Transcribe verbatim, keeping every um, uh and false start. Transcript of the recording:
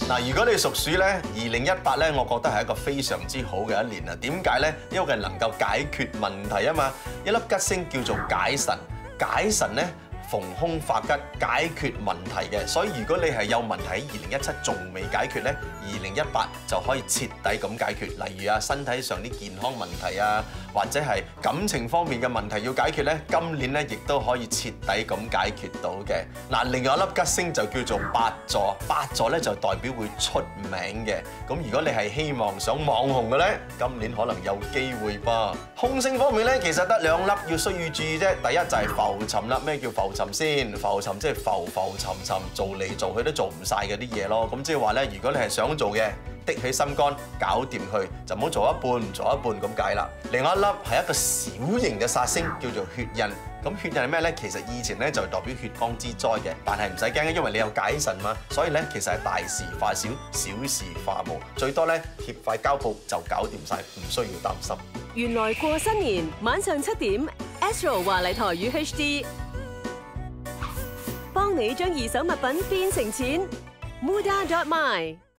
嗱，如果你屬鼠咧，二零一八咧，我覺得係一個非常之好嘅一年啊！點解咧？因為佢能夠解決問題啊嘛！一粒吉星叫做解神，解神咧逢凶化吉，解決問題嘅。所以如果你係有問題喺二零一七仲未解決咧，二零一八就可以徹底咁解決。例如啊，身體上啲健康問題啊，或者係感情方面嘅問題要解決咧，今年咧亦都可以徹底咁解決到嘅。嗱，另外一粒吉星就叫做八座，八座咧就代表會出名嘅。咁如果你係希望想網紅嘅咧，今年可能有機會噃。凶星方面咧，其實得兩粒要需要注意啫。第一就係浮沉啦。咩叫浮沉先？浮沉即係浮浮沉沉，做嚟做去都做唔晒嗰啲嘢咯。咁即係話咧，如果你係想做嘅，的起心肝，搞掂佢，就唔好做一半，做一半咁解啦。另外一粒係一個小型嘅煞星，叫做血印。咁血印係咩咧？其實以前咧就代表血光之災嘅，但係唔使驚，因為你有解神嘛，所以咧其實係大事化小，小事化無，最多咧貼塊膠布就搞掂晒，唔需要擔心。 原來過新年晚上七點 ，Astro 華麗台語 H D 幫你將二手物品變成錢 ，Muda dot my。